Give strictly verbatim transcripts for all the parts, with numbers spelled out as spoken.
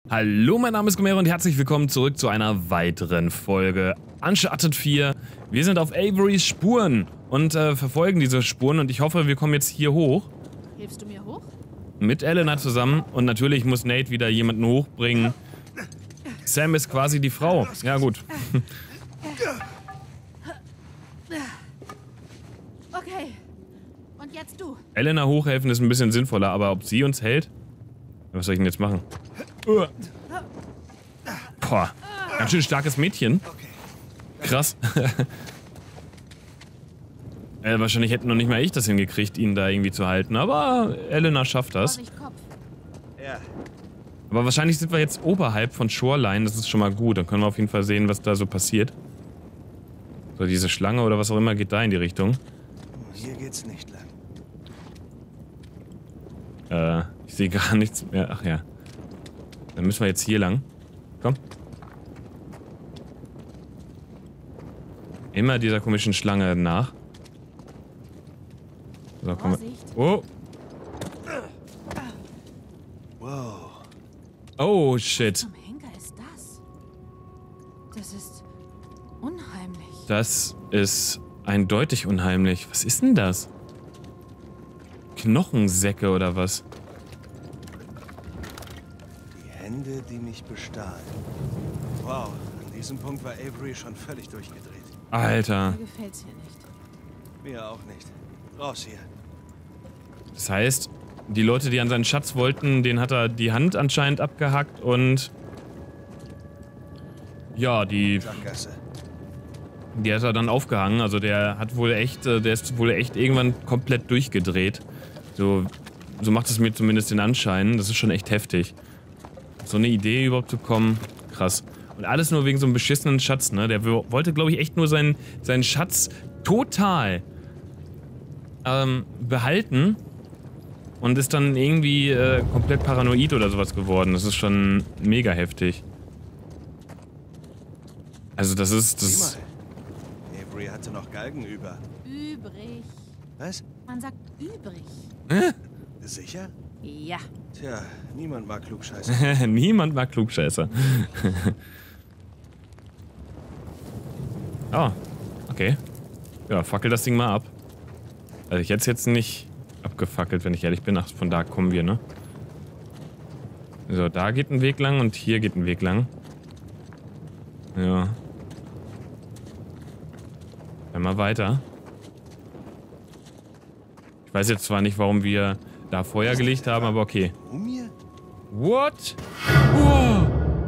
Hallo, mein Name ist Gomero und herzlich willkommen zurück zu einer weiteren Folge Uncharted vier. Wir sind auf Averys Spuren und äh, verfolgen diese Spuren und ich hoffe, wir kommen jetzt hier hoch. Hilfst du mir hoch? Mit Elena zusammen und natürlich muss Nate wieder jemanden hochbringen. Sam ist quasi die Frau. Ja gut. Okay. Und jetzt du. Elena hochhelfen ist ein bisschen sinnvoller, aber ob sie uns hält? Was soll ich denn jetzt machen? Boah, ganz schön starkes Mädchen. Krass. äh, wahrscheinlich hätten noch nicht mal ich das hingekriegt, ihn da irgendwie zu halten, aber Elena schafft das. Vorsicht, Kopf. Ja. Aber wahrscheinlich sind wir jetzt oberhalb von Shoreline, das ist schon mal gut. Dann können wir auf jeden Fall sehen, was da so passiert. So, diese Schlange oder was auch immer geht da in die Richtung. Hier geht's nicht lang. Äh, ich sehe gar nichts mehr. Ach ja. Dann müssen wir jetzt hier lang. Komm. Immer dieser komischen Schlange nach. So, komm. Vorsicht. Oh. Wow. Oh, shit. Zum Henker ist das? Das ist unheimlich. Das ist eindeutig unheimlich. Was ist denn das? Knochensäcke oder was? Die Hände, die mich bestahlen. Wow, an diesem Punkt war Avery schon völlig durchgedreht. Alter. Mir gefällt's hier nicht. Mir auch nicht. Raus hier. Das heißt, die Leute, die an seinen Schatz wollten, denen hat er die Hand anscheinend abgehackt und... Ja, die... Sackgasse. Die hat er dann aufgehangen. Also der hat wohl echt... Der ist wohl echt irgendwann komplett durchgedreht. So, so macht es mir zumindest den Anschein. Das ist schon echt heftig. So eine Idee überhaupt zu kommen, krass. Und alles nur wegen so einem beschissenen Schatz, ne? Der wollte, glaube ich, echt nur seinen, seinen Schatz total ähm, behalten und ist dann irgendwie äh, komplett paranoid oder sowas geworden. Das ist schon mega heftig. Also das ist... Sieh das. mal. Avery hatte noch Galgen über. Übrig. Was? Man sagt übrig. Hä? Sicher? Ja. Tja, niemand mag Klugscheißer. Niemand mag Klugscheißer. Oh, okay. Ja, fackel das Ding mal ab. Also ich hätte es jetzt nicht abgefackelt, wenn ich ehrlich bin. Ach, von da kommen wir, ne? So, da geht ein Weg lang und hier geht ein Weg lang. Ja. Dann mal weiter. Ich weiß jetzt zwar nicht, warum wir da Feuer gelegt haben, aber okay. Mumie? What? Wow.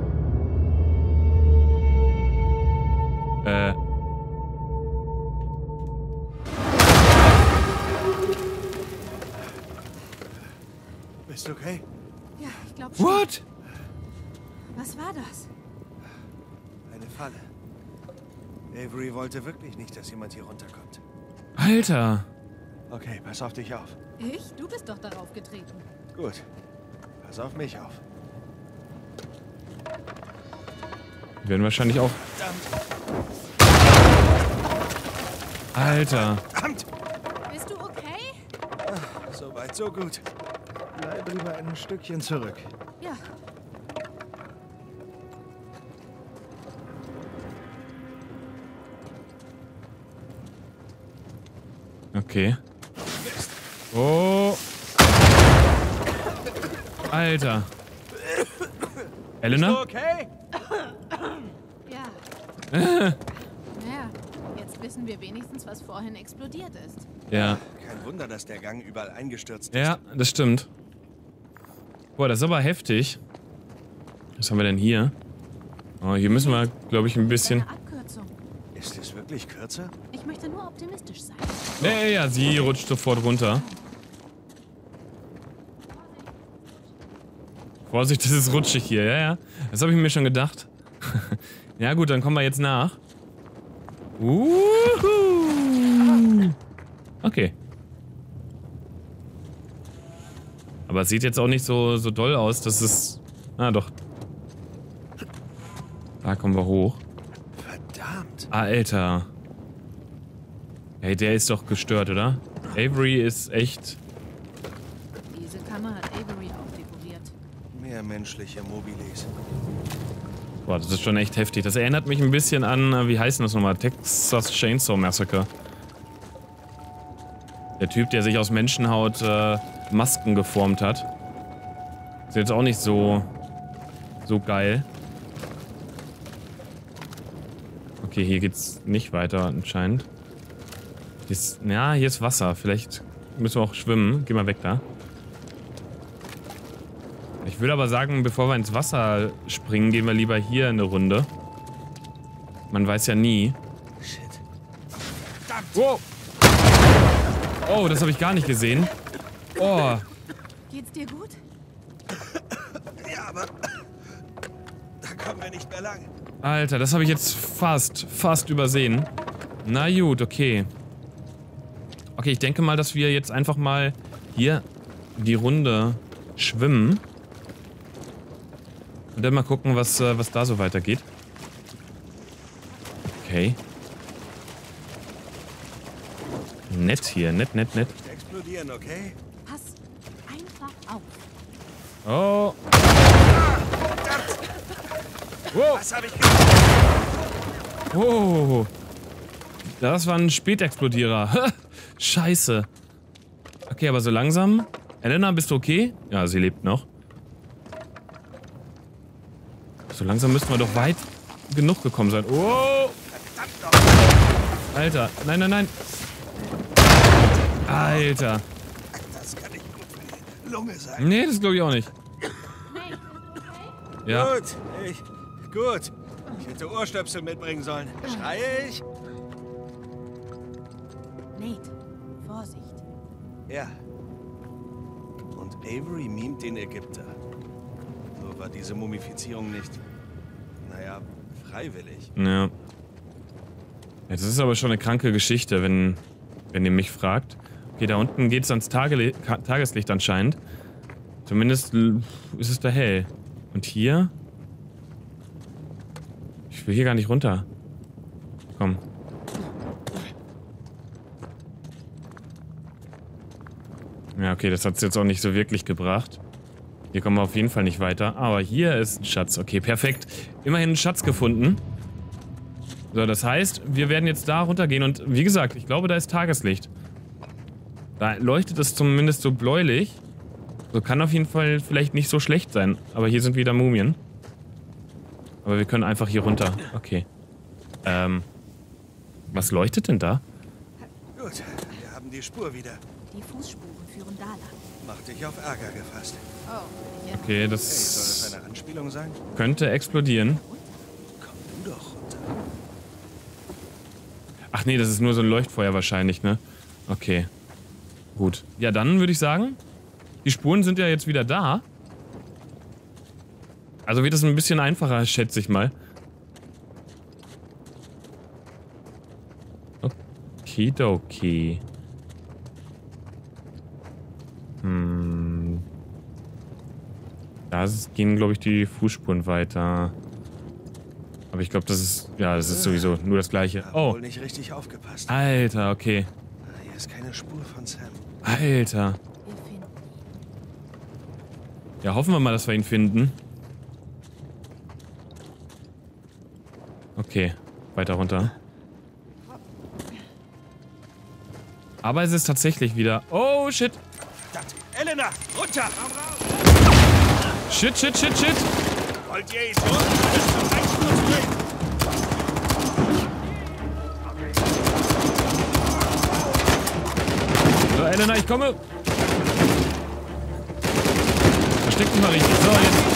Äh. Bist du okay? Ja, ich glaube schon. What? Was war das? Eine Falle. Avery wollte wirklich nicht, dass jemand hier runterkommt. Alter. Okay, pass auf dich auf. Ich? Du bist doch darauf getreten. Gut. Pass auf mich auf. Wir werden wahrscheinlich auch... Alter. Verdammt! Bist du okay? Ach, so weit, so gut. Bleib lieber ein Stückchen zurück. Ja. Okay. Oh. Alter. Elena? Okay? Ja. Naja, jetzt wissen wir wenigstens, was vorhin explodiert ist. Ja. Kein Wunder, dass der Gang überall eingestürzt ist. Ja, das stimmt. Boah, das ist aber heftig. Was haben wir denn hier? Oh, hier müssen wir, glaube ich, ein bisschen... Eine Abkürzung. Ist es wirklich kürzer? Ich möchte nur optimistisch sein. Ja, ja, ja, sie rutscht sofort runter. Vorsicht, das ist rutschig hier, ja, ja. Das habe ich mir schon gedacht. Ja gut, dann kommen wir jetzt nach. Uhu. Okay. Aber es sieht jetzt auch nicht so, so doll aus, dass es... Ah, doch. Da kommen wir hoch. Verdammt. Alter. Hey, der ist doch gestört, oder? Avery ist echt... Diese Kammer hat Avery auch dekoriert. Mehr keine menschliche Mobilis. Boah, das ist schon echt heftig. Das erinnert mich ein bisschen an, wie heißt denn das nochmal? Texas Chainsaw Massacre. Der Typ, der sich aus Menschenhaut äh, Masken geformt hat. Ist jetzt auch nicht so, so geil. Okay, hier geht's nicht weiter anscheinend. Hier ist, ja, hier ist Wasser. Vielleicht müssen wir auch schwimmen. Geh mal weg da. Ich würde aber sagen, bevor wir ins Wasser springen, gehen wir lieber hier eine Runde. Man weiß ja nie. Shit. Wow. Oh, das habe ich gar nicht gesehen. Oh. Geht's dir gut? Ja, aber da kommen wir nicht mehr lang. Alter, das habe ich jetzt fast, fast übersehen. Na gut, okay. Okay, ich denke mal, dass wir jetzt einfach mal hier die Runde schwimmen. Und dann mal gucken, was, äh, was da so weitergeht. Okay. Nett hier, nett, nett, nett. Explodieren, okay? Pass einfach auf. Oh. Wow. Was habe ich gemacht? Oh. Das war ein Spätexplodierer. Scheiße. Okay, aber so langsam. Elena, bist du okay? Ja, sie lebt noch. So langsam müssten wir doch weit genug gekommen sein. Oh! Alter, nein, nein, nein. Alter. Das kann nicht gut für die Lunge sein. Nee, das glaube ich auch nicht. Ja. Gut, ich. Gut. Ich hätte Ohrstöpsel mitbringen sollen. Schreie ich? Nate, Vorsicht. Ja. Und Avery mimt den Ägypter. Nur war diese Mumifizierung nicht, naja, freiwillig. Ja. Das ist aber schon eine kranke Geschichte, wenn, wenn ihr mich fragt. Okay, da unten geht es ans Tage Tageslicht anscheinend. Zumindest ist es da hell. Und hier? Ich will hier gar nicht runter. Komm. Ja, okay, das hat es jetzt auch nicht so wirklich gebracht. Hier kommen wir auf jeden Fall nicht weiter. Aber hier ist ein Schatz. Okay, perfekt. Immerhin einen Schatz gefunden. So, das heißt, wir werden jetzt da runtergehen. Und wie gesagt, ich glaube, da ist Tageslicht. Da leuchtet es zumindest so bläulich. So kann auf jeden Fall vielleicht nicht so schlecht sein. Aber hier sind wieder Mumien. Aber wir können einfach hier runter. Okay. Ähm. Was leuchtet denn da? Gut, wir haben die Spur wieder. Die Fußspuren führen da lang. Mach dich auf Ärger gefasst. Oh, ja. Okay, Hey, soll das das eine Anspielung sein? könnte explodieren. Komm du doch runter. Ach nee, das ist nur so ein Leuchtfeuer wahrscheinlich, ne? Okay. Gut. Ja, dann würde ich sagen, die Spuren sind ja jetzt wieder da. Also wird es ein bisschen einfacher, schätze ich mal. Okidoki. Hm. Da gehen, glaube ich, die Fußspuren weiter. Aber ich glaube, das ist... Ja, das ist sowieso nur das Gleiche. Hab Oh. wohl nicht richtig aufgepasst. Alter, okay. Hier ist keine Spur von Sam. Alter. Wir finden ihn. Ja, hoffen wir mal, dass wir ihn finden. Okay, weiter runter. Aber es ist tatsächlich wieder... Oh, shit. Verdammt. Elena, runter! Shit, shit, shit, shit. Wollt ihr Idioten alles zum Einspur zurück? So, Elena, ich komme. Versteck dich mal richtig. So, jetzt.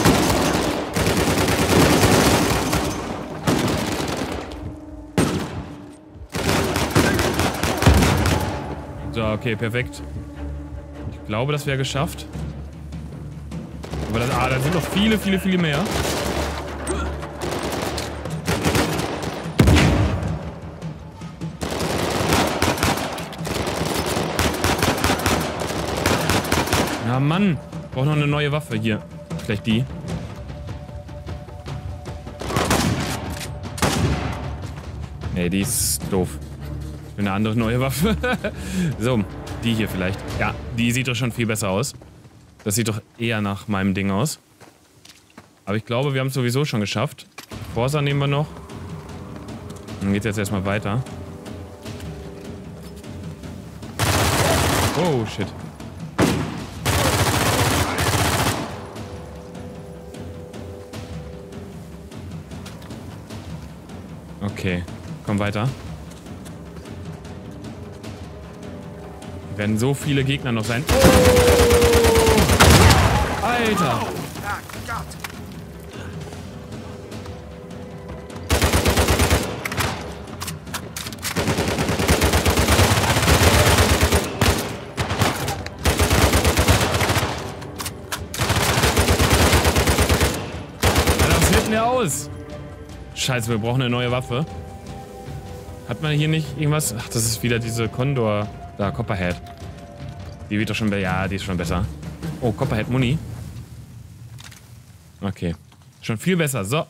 So, okay, perfekt. Ich glaube, das wäre geschafft. Aber das, ah, da sind noch viele, viele, viele mehr. Ja, Mann. Ich brauche noch eine neue Waffe hier. Vielleicht die. Nee, die ist doof. Ich will eine andere neue Waffe. So, die hier vielleicht. Ja, die sieht doch schon viel besser aus. Das sieht doch eher nach meinem Ding aus. Aber ich glaube, wir haben es sowieso schon geschafft. Forsa nehmen wir noch. Dann geht's jetzt erstmal weiter. Oh, shit. Okay, komm weiter. Hier werden so viele Gegner noch sein. Oh! Alter! Was hält denn der aus? Scheiße, wir brauchen eine neue Waffe. Hat man hier nicht irgendwas? Ach, das ist wieder diese Condor. Da, Copperhead. Die wird doch schon besser. Ja, die ist schon besser. Oh, Copperhead Muni. Okay. Schon viel besser. So.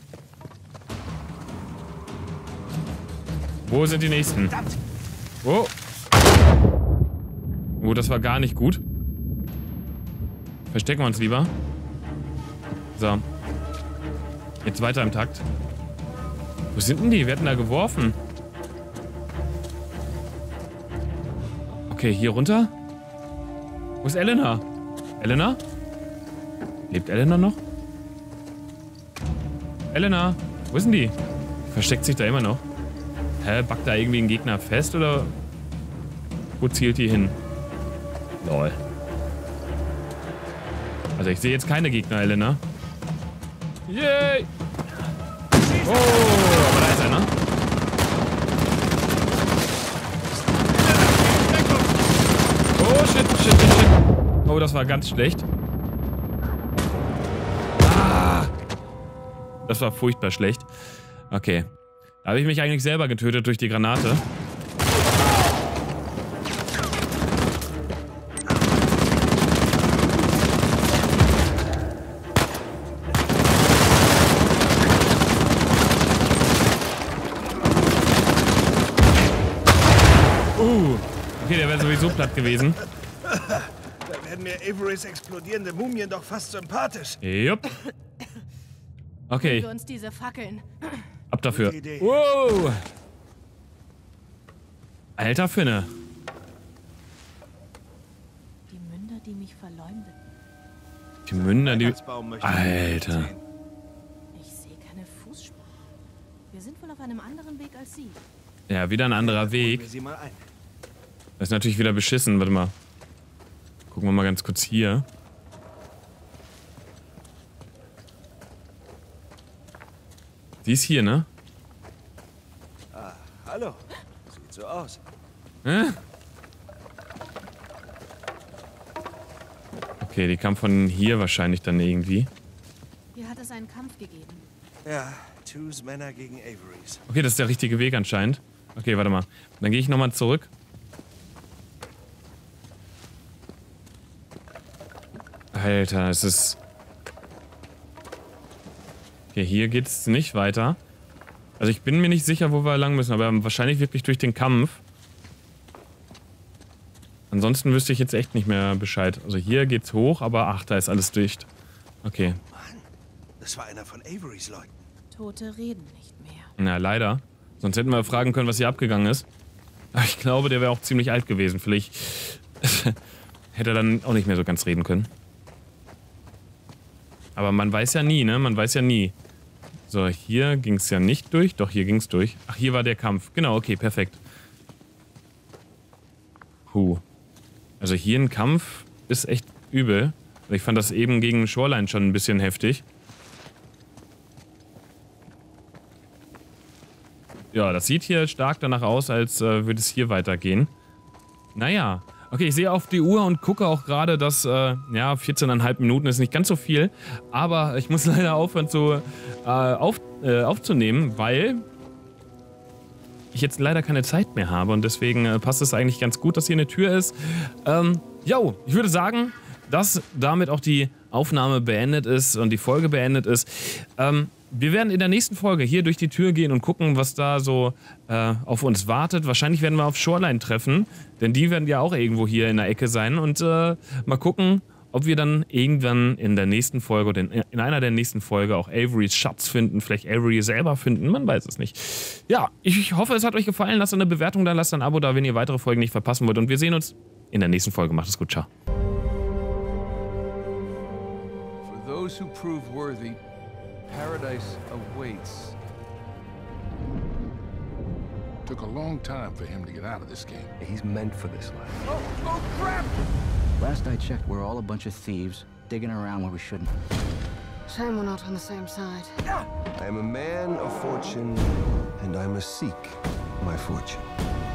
Wo sind die nächsten? Oh. Oh, das war gar nicht gut. Verstecken wir uns lieber. So. Jetzt weiter im Takt. Wo sind denn die? Wir hatten da geworfen. Okay, hier runter. Wo ist Elena? Elena? Lebt Elena noch? Elena? Wo ist denn die? Versteckt sich da immer noch. Hä? Backt da irgendwie ein Gegner fest oder wo zielt die hin? Lol. Also ich sehe jetzt keine Gegner, Elena. Yay! Oh, aber da ist einer. Oh, shit, shit, shit, shit. Oh, das war ganz schlecht. Ah! Das war furchtbar schlecht. Okay. Da habe ich mich eigentlich selber getötet durch die Granate. Okay, der wäre sowieso platt gewesen. Da werden mir Averys explodierende Mumien doch fast sympathisch. Jupp. Okay. Wir uns diese Fackeln. Ab dafür. Wow. Alter Finne. Die Münder, die mich verleumden. Die Münder, die... Alter. Ich sehe keine Fußspuren. Wir sind wohl auf einem anderen Weg als Sie. Ja, wieder ein anderer Weg. Das ist natürlich wieder beschissen. Warte mal. Gucken wir mal ganz kurz hier. Die ist hier, ne? Ah, hallo. Sieht so aus. Hä? Okay, die kam von hier wahrscheinlich dann irgendwie. Hier hat es einen Kampf gegeben. Ja, Twos Männer gegen Averys. Okay, das ist der richtige Weg anscheinend. Okay, warte mal. Dann gehe ich nochmal zurück. Alter, es ist... Okay, hier geht's nicht weiter. Also ich bin mir nicht sicher, wo wir lang müssen, aber wahrscheinlich wirklich durch den Kampf. Ansonsten wüsste ich jetzt echt nicht mehr Bescheid. Also hier geht's hoch, aber ach, da ist alles dicht. Okay. Mann, das war einer von Averys Leuten. Tote reden nicht mehr. Na, leider. Sonst hätten wir fragen können, was hier abgegangen ist. Aber ich glaube, der wäre auch ziemlich alt gewesen. Vielleicht hätte er dann auch nicht mehr so ganz reden können. Aber man weiß ja nie, ne? Man weiß ja nie. So, hier ging es ja nicht durch. Doch, hier ging es durch. Ach, hier war der Kampf. Genau, okay, perfekt. Puh. Also hier ein Kampf ist echt übel. Ich fand das eben gegen Shoreline schon ein bisschen heftig. Ja, das sieht hier stark danach aus, als äh, würde es hier weitergehen. Naja. Okay, ich sehe auf die Uhr und gucke auch gerade, dass, äh, ja, vierzehneinhalb Minuten ist nicht ganz so viel. Aber ich muss leider aufhören zu, äh, auf, äh, aufzunehmen, weil ich jetzt leider keine Zeit mehr habe. Und deswegen äh, passt es eigentlich ganz gut, dass hier eine Tür ist. Ähm, jo, ich würde sagen, dass damit auch die Aufnahme beendet ist und die Folge beendet ist. Ähm, wir werden in der nächsten Folge hier durch die Tür gehen und gucken, was da so äh, auf uns wartet. Wahrscheinlich werden wir auf Shoreline treffen, denn die werden ja auch irgendwo hier in der Ecke sein. Und äh, mal gucken, ob wir dann irgendwann in der nächsten Folge oder in, in einer der nächsten Folge auch Averys Schatz finden, vielleicht Avery selber finden, man weiß es nicht. Ja, ich hoffe, es hat euch gefallen. Lasst eine Bewertung da, lasst ein Abo da, wenn ihr weitere Folgen nicht verpassen wollt. Und wir sehen uns in der nächsten Folge. Macht es gut, ciao. For those who prove worthy, paradise awaits. Took a long time for him to get out of this game. He's meant for this life. Oh, oh crap! Last I checked, we're all a bunch of thieves, digging around where we shouldn't. Shame we're not on the same side. I am a man of fortune, and I must seek my fortune.